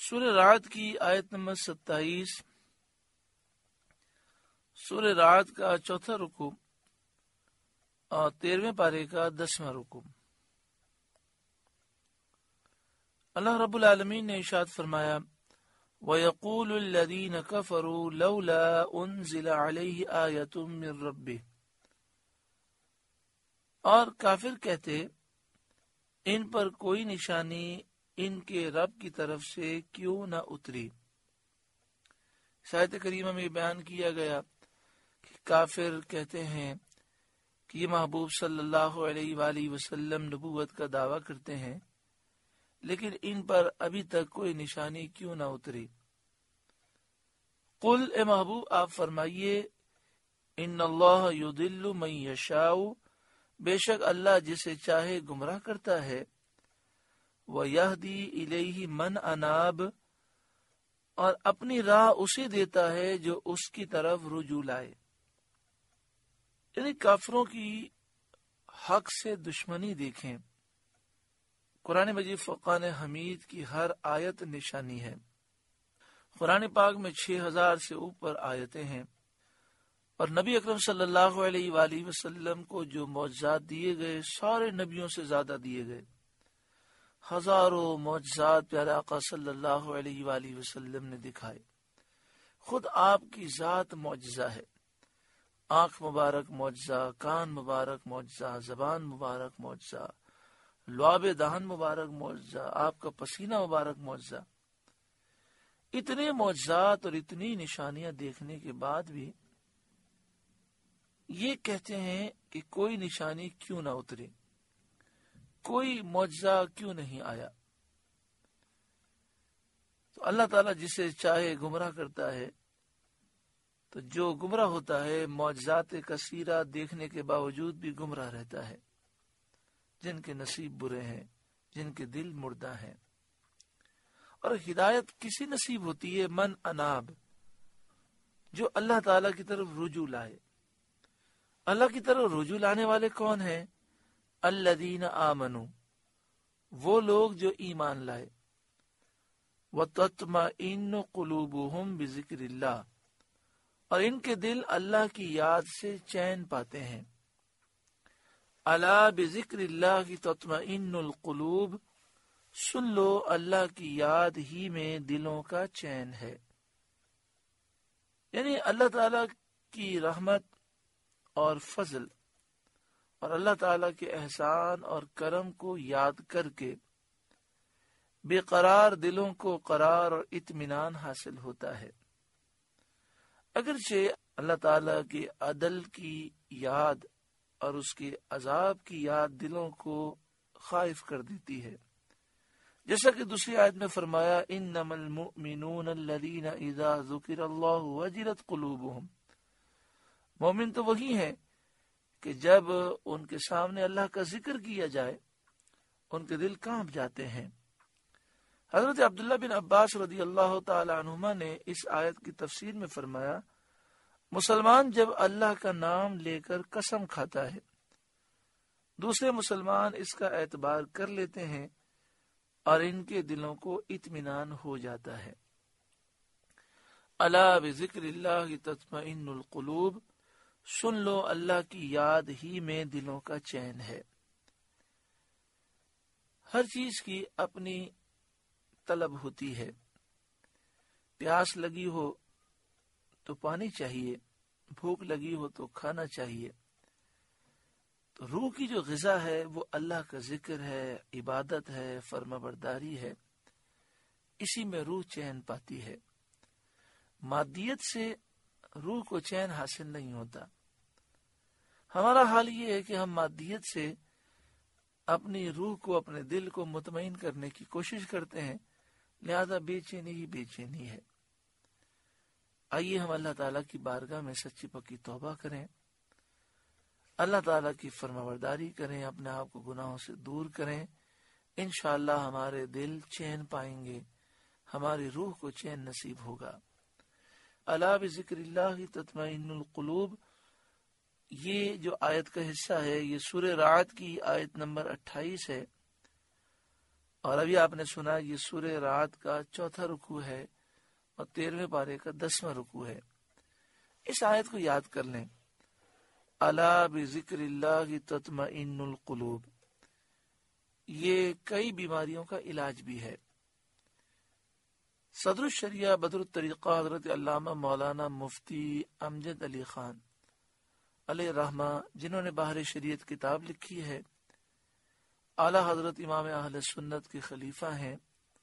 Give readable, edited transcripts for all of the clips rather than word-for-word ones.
سورہ رعد کی آیت نمبر 27، سورہ رعد کا 4واں رکوع اور 13ویں پارے کا 10واں رکوع۔ اللہ رب العالمین نے ارشاد فرمایا وَيَقُولُ الَّذِينَ كَفَرُوا لَوْلَا أُنزِلَ عَلَيْهِ آيَةٌ مِّن رَّبِّهِ، اور کافر کہتے ان پر کوئی نشانی ان کے رب کی طرف سے کیوں نہ اتری۔ آیت کریمہ میں بیان کیا گیا کہ کافر کہتے ہیں کہ یہ محبوب صلی اللہ علیہ وآلہ وسلم نبوت کا دعویٰ کرتے ہیں، لیکن ان پر ابھی تک کوئی نشانی کیوں نہ اتری۔ قل، اے محبوب آپ فرمائیے، ان اللہ یضل من یشاء، بے شک اللہ جسے چاہے گمراہ کرتا ہے، وَيَهْدِي إِلَيْهِ مَنْ أَنَابَ، اور اپنی راہ اسے دیتا ہے جو اس کی طرف رجوع لائے۔ یعنی کافروں کی حق سے دشمنی دیکھیں۔ قرآن مجید فرقان حمید کی ہر آیت نشانی ہے۔ قرآن پاک میں 6000 سے اوپر آیتیں ہیں، اور نبی اکرم صلی اللہ علیہ وآلہ وسلم کو جو معجزات دیے گئے سارے نبیوں سے زیادہ دیے گئے۔ ہزاروں معجزات پیارے آقا صلی اللہ علیہ وآلہ وسلم نے دکھائے۔ خود آپ کی ذات معجزہ ہے۔ آنکھ مبارک معجزہ، کان مبارک معجزہ، زبان مبارک معجزہ، لعاب دہن مبارک معجزہ، آپ کا پسینہ مبارک معجزہ۔ اتنے معجزات اور اتنی نشانیاں دیکھنے کے بعد بھی یہ کہتے ہیں کہ کوئی نشانی کیوں نہ اتری، کوئی معجزہ کیوں نہیں آیا۔ تو اللہ تعالیٰ جسے چاہے گمراہ کرتا ہے، تو جو گمراہ ہوتا ہے معجزات کثیرہ دیکھنے کے باوجود بھی گمراہ رہتا ہے۔ جن کے نصیب برے ہیں، جن کے دل مردہ ہیں۔ اور ہدایت کسی نصیب ہوتی ہے من اناب، جو اللہ تعالیٰ کی طرف رجوع لائے۔ اللہ کی طرف رجوع لانے والے کون ہیں؟ الذین آمنوا، وہ لوگ جو ایمان لائے۔ وتطمئن قلوبہم بذکر اللہ، اور ان کے دل اللہ کی یاد سے چین پاتے ہیں۔ الا بذکر اللہ تطمئن القلوب، سن لو اللہ کی یاد ہی میں دلوں کا چین ہے۔ یعنی اللہ تعالیٰ کی رحمت اور فضل اور اللہ تعالیٰ کے احسان اور کرم کو یاد کر کے بے قرار دلوں کو قرار اور اطمینان حاصل ہوتا ہے۔ اگرچہ اللہ تعالیٰ کے عدل کی یاد اور اس کے عذاب کی یاد دلوں کو خائف کر دیتی ہے، جیسا کہ دوسری آیت میں فرمایا انما المؤمنون الذین اذا ذکر اللہ وجلت قلوبہم، مومن تو وہی ہیں کہ جب ان کے سامنے اللہ کا ذکر کیا جائے ان کے دل کانپ جاتے ہیں۔ حضرت عبداللہ بن عباس رضی اللہ تعالی عنہما نے اس آیت کی تفسیر میں فرمایا مسلمان جب اللہ کا نام لے کر قسم کھاتا ہے، دوسرے مسلمان اس کا اعتبار کر لیتے ہیں اور ان کے دلوں کو اطمینان ہو جاتا ہے۔ الا بذکر اللہ تطمئن القلوب، سن لو اللہ کی یاد ہی میں دلوں کا چین ہے۔ ہر چیز کی اپنی طلب ہوتی ہے۔ پیاس لگی ہو تو پانی چاہیے، بھوک لگی ہو تو کھانا چاہیے۔ تو روح کی جو غذا ہے وہ اللہ کا ذکر ہے، عبادت ہے، فرما برداری ہے، اسی میں روح چین پاتی ہے۔ مادیت سے روح کو چین حاصل نہیں ہوتا۔ ہمارا حال یہ ہے کہ ہم مادیت سے اپنی روح کو، اپنے دل کو مطمئن کرنے کی کوشش کرتے ہیں، لہذا بے چینی ہی بے چینی ہے۔ آئیے ہم اللہ تعالیٰ کی بارگاہ میں سچی پکی توبہ کریں، اللہ تعالیٰ کی فرمانبرداری کریں، اپنے آپ کو گناہوں سے دور کریں۔ انشاءاللہ ہمارے دل چین پائیں گے، ہماری روح کو چین نصیب ہوگا۔ الا بذکر اللہ تطمئن القلوب، یہ جو آیت کا حصہ ہے یہ سورہ رعد کی آیت نمبر 28 ہے، اور ابھی آپ نے سنا یہ سورہ رعد کا 4واں رکوع ہے اور 13ویں پارے کا 10واں رکوع ہے. اس آیت کو یاد کر لیں. الا بذکر اللہ تطمئن القلوب، یہ کئی بیماریوں کا علاج بھی ہے. صدر الشریعہ بدر الطریقہ حضرت علامہ مولانا مفتی امجد علی خان علیہ رحمہ، جنہوں نے بحر شریعت کتاب لکھی ہے، اعلی حضرت امام اہل سنت کے خلیفہ ہیں.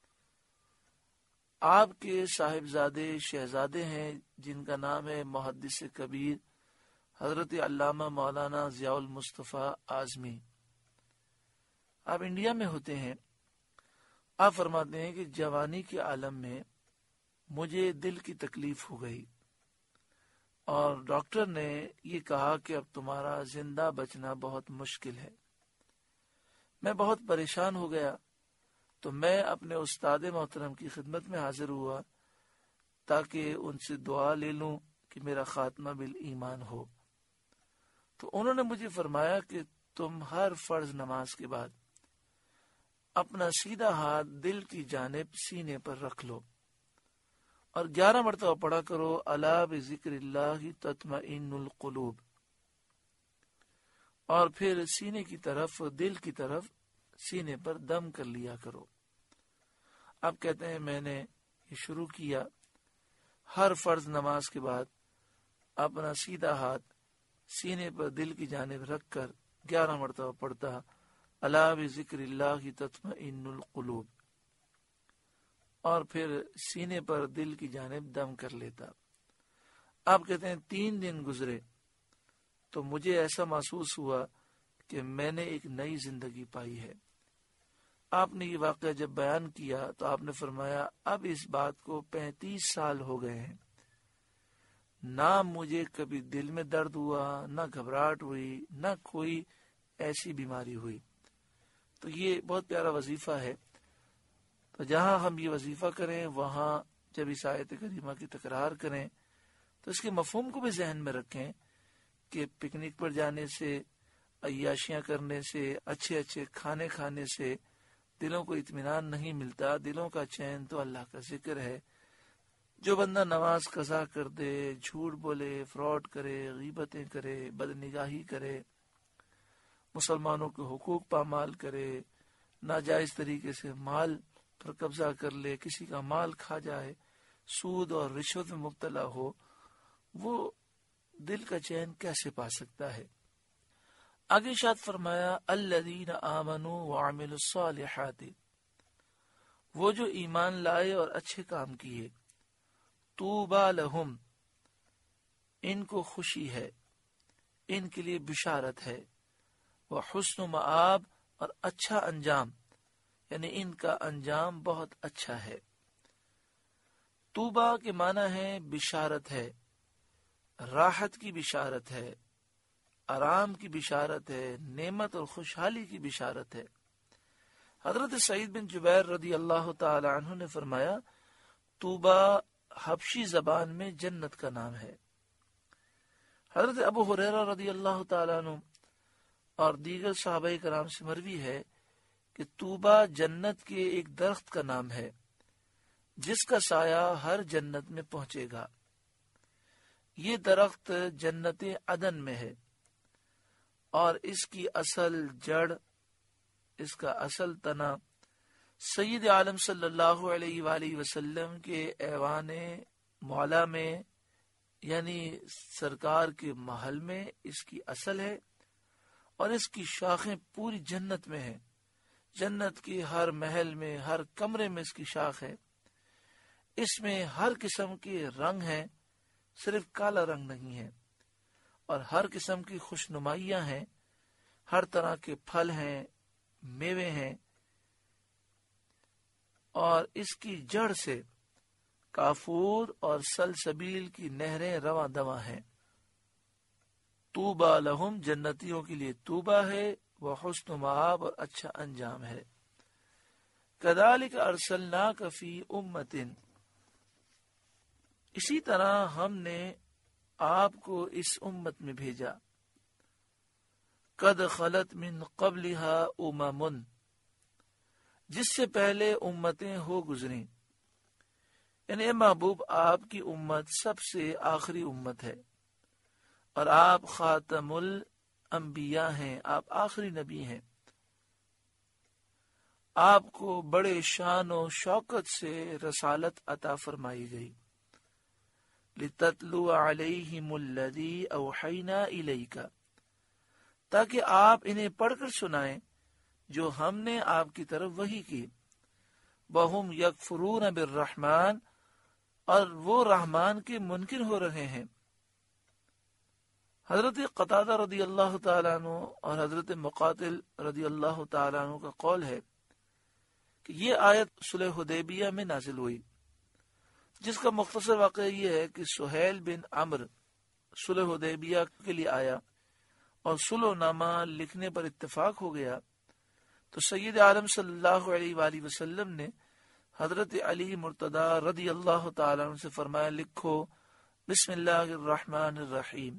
آپ کے صاحبزادے شہزادے ہیں جن کا نام ہے محدث کبیر حضرت علامہ مولانا ضیاء المصطفیٰ اعظمی. آپ انڈیا میں ہوتے ہیں. آپ فرماتے ہیں کہ جوانی کے عالم میں مجھے دل کی تکلیف ہو گئی اور ڈاکٹر نے یہ کہا کہ اب تمہارا زندہ بچنا بہت مشکل ہے. میں بہت پریشان ہو گیا تو میں اپنے استاد محترم کی خدمت میں حاضر ہوا تاکہ ان سے دعا لے لوں کہ میرا خاتمہ بالایمان ہو. تو انہوں نے مجھے فرمایا کہ تم ہر فرض نماز کے بعد اپنا سیدھا ہاتھ دل کی جانب سینے پر رکھ لو اور 11 مرتبہ پڑھا کرو الا بذکر اللہ تطمئن القلوب، اور پھر سینے کی طرف دل کی طرف سینے پر دم کر لیا کرو. آپ کہتے ہیں میں نے یہ شروع کیا، ہر فرض نماز کے بعد اپنا سیدھا ہاتھ سینے پر دل کی جانب رکھ کر 11 مرتبہ پڑھتا الا بذکر اللہ تطمئن القلوب، اور پھر سینے پر دل کی جانب دم کر لیتا. آپ کہتے ہیں 3 دن گزرے تو مجھے ایسا محسوس ہوا کہ میں نے ایک نئی زندگی پائی ہے. آپ نے یہ واقعہ جب بیان کیا تو آپ نے فرمایا اب اس بات کو 35 سال ہو گئے ہیں، نہ مجھے کبھی دل میں درد ہوا، نہ گھبراہٹ ہوئی، نہ کوئی ایسی بیماری ہوئی. تو یہ بہت پیارا وظیفہ ہے. تو جہاں ہم یہ وظیفہ کریں وہاں جب اس آیت کریمہ کی تکرار کریں تو اس کے مفہوم کو بھی ذہن میں رکھیں کہ پکنک پر جانے سے، عیاشیاں کرنے سے، اچھے اچھے کھانے کھانے سے دلوں کو اطمینان نہیں ملتا. دلوں کا چین تو اللہ کا ذکر ہے. جو بندہ نماز قضا کر دے، جھوٹ بولے، فراڈ کرے، غیبتیں کرے، بدنگاہی کرے، مسلمانوں کے حقوق پامال کرے، ناجائز طریقے سے مال پر قبضہ کر لے، کسی کا مال کھا جائے، سود اور رشوت میں مبتلا ہو، وہ دل کا چین کیسے پا سکتا ہے؟ آگے ارشاد فرمایا الذین آمنوا وعملوا الصالحات، وہ جو ایمان لائے اور اچھے کام کیے، طوبی لہم، ان کو خوشی ہے، ان کے لیے بشارت ہے، وحسن مآب، اور اچھا انجام، یعنی ان کا انجام بہت اچھا ہے. طوبا کے معنی ہے بشارت ہے، راحت کی بشارت ہے، آرام کی بشارت ہے، نعمت اور خوشحالی کی بشارت ہے. حضرت سعید بن جبیر رضی اللہ تعالی عنہ نے فرمایا طوبا حبشی زبان میں جنت کا نام ہے. حضرت ابو ہریرہ رضی اللہ تعالی عنہ اور دیگر صحابہ کرام سے مروی ہے کہ طوبا جنت کے ایک درخت کا نام ہے جس کا سایہ ہر جنت میں پہنچے گا. یہ درخت جنت عدن میں ہے اور اس کی اصل جڑ، اس کا اصل تنا سید عالم صلی اللہ علیہ وآلہ وسلم کے ایوان معلا میں، یعنی سرکار کے محل میں اس کی اصل ہے، اور اس کی شاخیں پوری جنت میں ہیں. جنت کی ہر محل میں، ہر کمرے میں اس کی شاخ ہے. اس میں ہر قسم کے رنگ ہیں، صرف کالا رنگ نہیں ہے، اور ہر قسم کی خوشنمائیاں ہیں، ہر طرح کے پھل ہیں، میوے ہیں، اور اس کی جڑ سے کافور اور سلسبیل کی نہریں رواں دواں ہیں. طوبا لہم، جنتیوں کے لیے طوبا ہے، وہ حسن مآب، اور اچھا انجام ہے. کذالک ارسلناک فی امۃ، اسی طرح ہم نے آپ کو اس امت میں بھیجا. قد خلت من قبلها امم، جس سے پہلے امتیں ہو گزری، یعنی اے محبوب آپ کی امت سب سے آخری امت ہے اور آپ خاتم الانبیاء ہیں، آپ آخری نبی ہیں۔ آپ کو بڑے شان و شوکت سے رسالت عطا فرمائی گئی۔ لِتَتْلُوَ عَلَيْهِمُ الَّذِي أَوْحَيْنَا إِلَيْكَ، تاکہ آپ انہیں پڑھ کر سنائیں جو ہم نے آپ کی طرف وحی کی۔ وَهُمْ يَكْفُرُونَ بِالرَّحْمَنِ، اور وہ رحمان کے منکر ہو رہے ہیں۔ حضرت قتادہ رضی اللہ تعالیٰ عنہ اور حضرت مقاتل رضی اللہ تعالیٰ عنہ کا قول ہے کہ یہ آیت صلح حدیبیہ میں نازل ہوئی، جس کا مختصر واقعہ یہ ہے کہ سہیل بن عمرو صلح حدیبیہ کے لیے آیا اور صلح نامہ لکھنے پر اتفاق ہو گیا تو سید عالم صلی اللہ علیہ وآلہ وسلم نے حضرت علی مرتضی رضی اللہ تعالیٰ عنہ سے فرمایا، لکھو بسم اللہ الرحمن الرحیم۔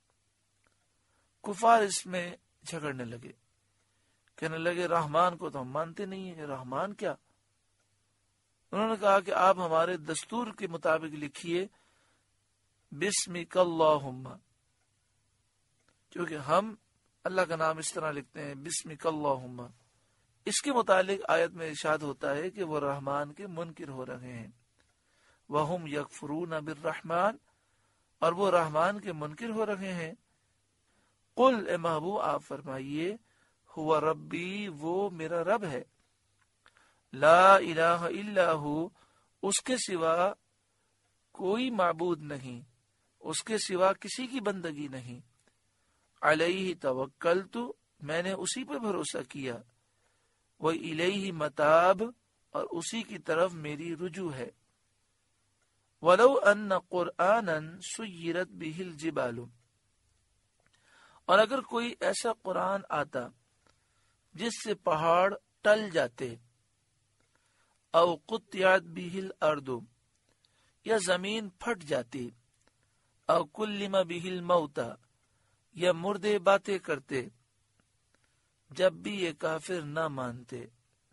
کفار اس میں جھگڑنے لگے، کہنے لگے رحمان کو تو ہم مانتے نہیں ہیں، رحمان کیا؟ انہوں نے کہا کہ آپ ہمارے دستور کے مطابق لکھیے بسمک اللہم، کیونکہ ہم اللہ کا نام اس طرح لکھتے ہیں بسمک اللہم۔ اس کے متعلق آیت میں ارشاد ہوتا ہے کہ وہ رحمان کے منکر ہو رہے ہیں، وَهُمْ يَكْفُرُونَ بِالرَّحْمَنِ، اور وہ رحمان کے منکر ہو رہے ہیں۔ قل، اے محبوب آپ فرمائیے، ہوا ربی، وہ میرا رب ہے، لا الہ الا ہو، اس کے سوا کوئی معبود نہیں، اس کے سوا کسی کی بندگی نہیں، علیہ توکلت، میں نے اسی پر بھروسہ کیا، وَإِلَيْهِ مَتَابِ، اور اسی کی طرف میری رجوع ہے، وَلَوْ أَنَّ قُرْآنًا سُيِّرَتْ بِهِ الْجِبَالُ، اور اگر کوئی ایسا قرآن آتا جس سے پہاڑ ٹل جاتے، او قطعت بِهِ الْأَرْضُ، یا زمین پھٹ جاتی، او کلم بِهِ الْمَوْتَ، یا مردے باتیں کرتے، جب بھی یہ کافر نہ مانتے۔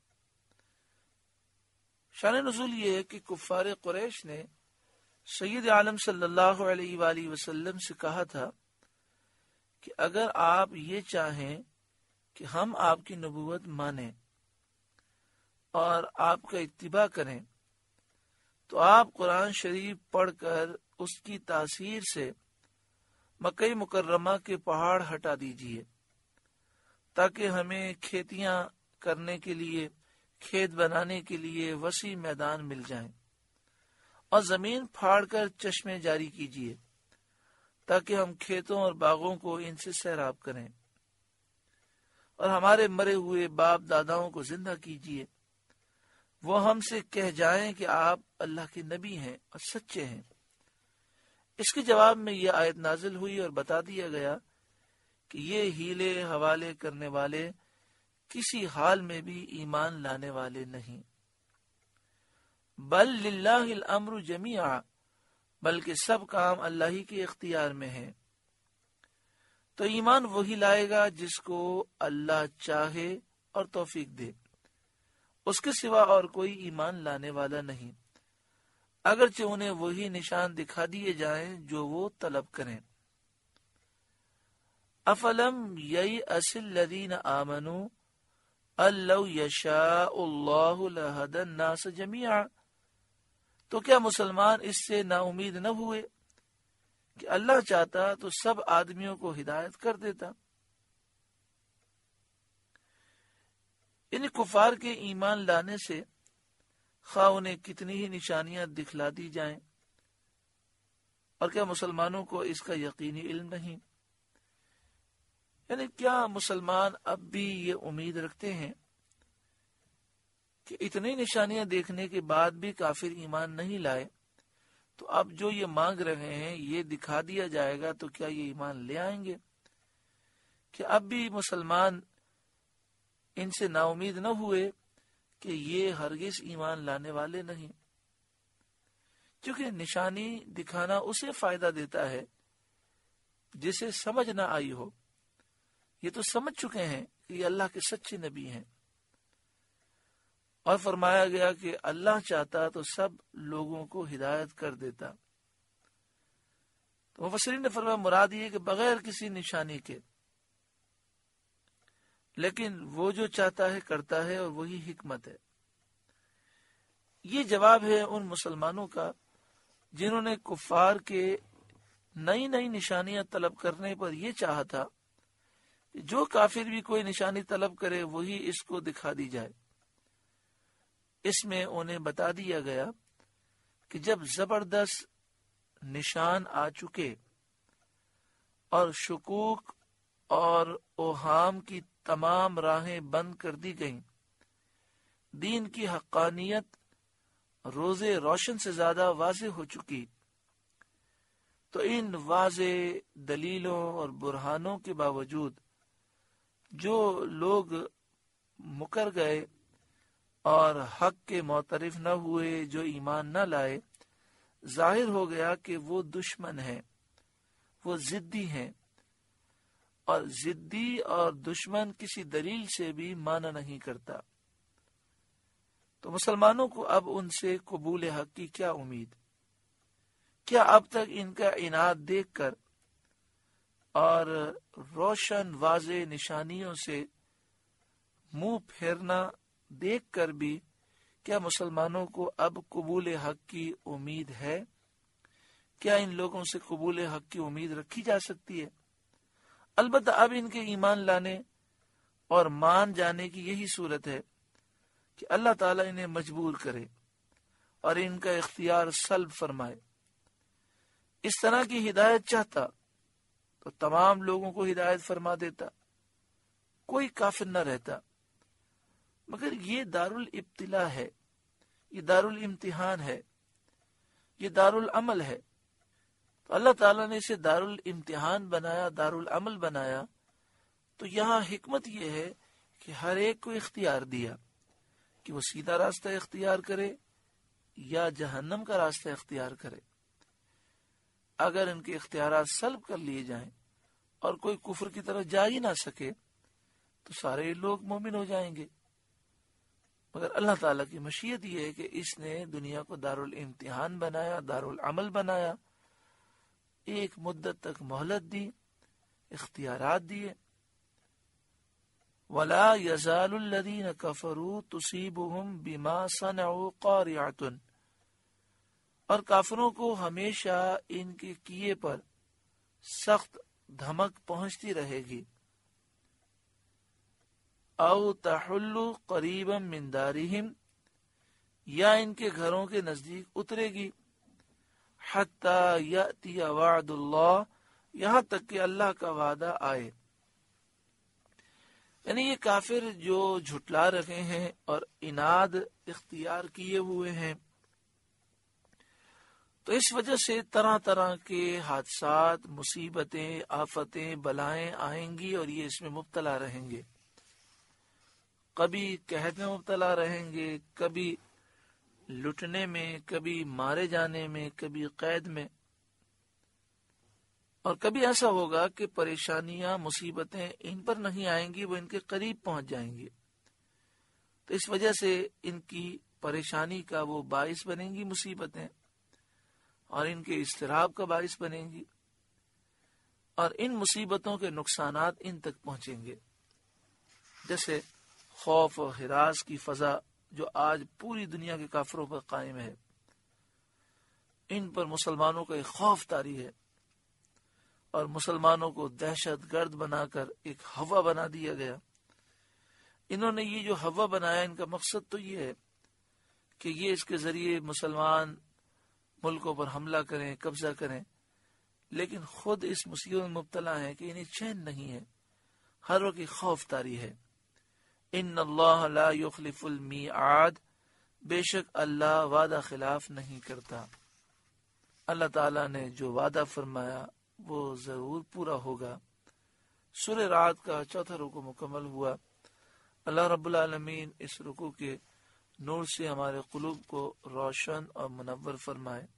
شان نزول یہ ہے کہ کفار قریش نے سید عالم صلی اللہ علیہ وآلہ وسلم سے کہا تھا کہ اگر آپ یہ چاہیں کہ ہم آپ کی نبوت مانیں اور آپ کا اتباع کریں تو آپ قرآن شریف پڑھ کر اس کی تاثیر سے مکہ مکرمہ کے پہاڑ ہٹا دیجئے، تاکہ ہمیں کھیتیاں کرنے کے لیے، کھیت بنانے کے لیے وسیع میدان مل جائیں، اور زمین پھاڑ کر چشمے جاری کیجئے تاکہ ہم کھیتوں اور باغوں کو ان سے سیراب کریں، اور ہمارے مرے ہوئے باپ داداؤں کو زندہ کیجئے، وہ ہم سے کہہ جائیں کہ آپ اللہ کے نبی ہیں اور سچے ہیں۔ اس کے جواب میں یہ آیت نازل ہوئی اور بتا دیا گیا کہ یہ ہیلے حوالے کرنے والے کسی حال میں بھی ایمان لانے والے نہیں۔ بل للہ الامر جمیعا، بلکہ سب کام اللہ ہی کے اختیار میں ہے، تو ایمان وہی لائے گا جس کو اللہ چاہے اور توفیق دے، اس کے سوا اور کوئی ایمان لانے والا نہیں، اگرچہ انہیں وہی نشان دکھا دیے جائیں جو وہ طلب کریں۔ افلم ییأس الذین آمنوا ان لو یشاء اللہ لہدی الناس جمیعا، تو کیا مسلمان اس سے نا امید نہ ہوئے کہ اللہ چاہتا تو سب آدمیوں کو ہدایت کر دیتا۔ ان کفار کے ایمان لانے سے خواہ انہیں کتنی ہی نشانیاں دکھلا دی جائیں، اور کیا مسلمانوں کو اس کا یقینی علم نہیں؟ یعنی کیا مسلمان اب بھی یہ امید رکھتے ہیں کہ اتنی نشانیاں دیکھنے کے بعد بھی کافر ایمان نہیں لائے تو اب جو یہ مانگ رہے ہیں یہ دکھا دیا جائے گا تو کیا یہ ایمان لے آئیں گے؟ کہ اب بھی مسلمان ان سے نا امید نہ ہوئے کہ یہ ہرگز ایمان لانے والے نہیں، کیونکہ نشانی دکھانا اسے فائدہ دیتا ہے جسے سمجھ نہ آئی ہو۔ یہ تو سمجھ چکے ہیں کہ یہ اللہ کے سچے نبی ہیں، اور فرمایا گیا کہ اللہ چاہتا تو سب لوگوں کو ہدایت کر دیتا۔ تو مفسرین نے فرمایا مراد یہ کہ بغیر کسی نشانی کے، لیکن وہ جو چاہتا ہے کرتا ہے اور وہی حکمت ہے۔ یہ جواب ہے ان مسلمانوں کا جنہوں نے کفار کے نئی نئی نشانیاں طلب کرنے پر یہ چاہا تھا کہ جو کافر بھی کوئی نشانی طلب کرے وہی اس کو دکھا دی جائے۔ اس میں انہیں بتا دیا گیا کہ جب زبردست نشان آ چکے اور شکوک اور اوہام کی تمام راہیں بند کر دی گئیں، دین کی حقانیت روز روشن سے زیادہ واضح ہو چکی، تو ان واضح دلیلوں اور برہانوں کے باوجود جو لوگ مکر گئے اور حق کے معترف نہ ہوئے، جو ایمان نہ لائے، ظاہر ہو گیا کہ وہ دشمن ہیں، وہ ضدی ہیں، اور ضدی اور دشمن کسی دلیل سے بھی مانا نہیں کرتا۔ تو مسلمانوں کو اب ان سے قبول حق کی کیا امید؟ کیا اب تک ان کا عناد دیکھ کر اور روشن واضح نشانیوں سے منہ پھیرنا دیکھ کر بھی کیا مسلمانوں کو اب قبول حق کی امید ہے؟ کیا ان لوگوں سے قبول حق کی امید رکھی جا سکتی ہے؟ البتہ اب ان کے ایمان لانے اور مان جانے کی یہی صورت ہے کہ اللہ تعالیٰ انہیں مجبور کرے اور ان کا اختیار سلب فرمائے۔ اس طرح کی ہدایت چاہتا تو تمام لوگوں کو ہدایت فرما دیتا، کوئی کافر نہ رہتا، مگر یہ دارالابتلاء ہے، یہ دارالامتحان ہے، یہ دارالعمل ہے۔ تو اللہ تعالیٰ نے اسے دارالامتحان بنایا، دارالعمل بنایا، تو یہاں حکمت یہ ہے کہ ہر ایک کو اختیار دیا کہ وہ سیدھا راستہ اختیار کرے یا جہنم کا راستہ اختیار کرے۔ اگر ان کے اختیارات سلب کر لیے جائیں اور کوئی کفر کی طرف جا ہی نہ سکے تو سارے لوگ مومن ہو جائیں گے، مگر اللہ تعالیٰ کی مشیت یہ ہے کہ اس نے دنیا کو دارالامتحان بنایا، دارالعمل بنایا، ایک مدت تک مہلت دی، اختیارات دیے۔ وَلَا يَزَالُ الَّذِينَ كَفَرُوا تُصِيبُهُمْ بِمَا صَنَعُوا قَارِعَةٌ، اور کافروں کو ہمیشہ ان کے کیے پر سخت دھمک پہنچتی رہے گی۔ او تحل قریبا من دارہم، یا ان کے گھروں کے نزدیک اترے گی، حتی یأتی وعد اللہ، یہاں تک کہ اللہ کا وعدہ آئے۔ یعنی یہ کافر جو جھٹلا رہے ہیں اور عناد اختیار کیے ہوئے ہیں، تو اس وجہ سے طرح طرح کے حادثات، مصیبتیں، آفتیں، بلائیں آئیں گی اور یہ اس میں مبتلا رہیں گے۔ کبھی قحط میں مبتلا رہیں گے، کبھی لٹنے میں، کبھی مارے جانے میں، کبھی قید میں، اور کبھی ایسا ہوگا کہ پریشانیاں، مصیبتیں ان پر نہیں آئیں گی، وہ ان کے قریب پہنچ جائیں گی۔ تو اس وجہ سے ان کی پریشانی کا وہ باعث بنیں گی مصیبتیں، اور ان کے اضطراب کا باعث بنیں گی، اور ان مصیبتوں کے نقصانات ان تک پہنچیں گے، جیسے خوف و ہراس کی فضا جو آج پوری دنیا کے کافروں پر قائم ہے۔ ان پر مسلمانوں کا ایک خوف طاری ہے، اور مسلمانوں کو دہشت گرد بنا کر ایک ہوا بنا دیا گیا۔ انہوں نے یہ جو ہوا بنایا، ان کا مقصد تو یہ ہے کہ یہ اس کے ذریعے مسلمان ملکوں پر حملہ کریں، قبضہ کریں، لیکن خود اس مصیبت میں مبتلا ہیں کہ انہیں چین نہیں ہے، ہر وقت خوف طاری ہے۔ ان اللہ لا یخلف المیعاد، بے شک اللہ وعدہ خلاف نہیں کرتا۔ اللہ تعالیٰ نے جو وعدہ فرمایا وہ ضرور پورا ہوگا۔ سورہ رعد کا 4 رکوع مکمل ہوا۔ اللہ رب العالمین اس رکوع کے نور سے ہمارے قلوب کو روشن اور منور فرمائے۔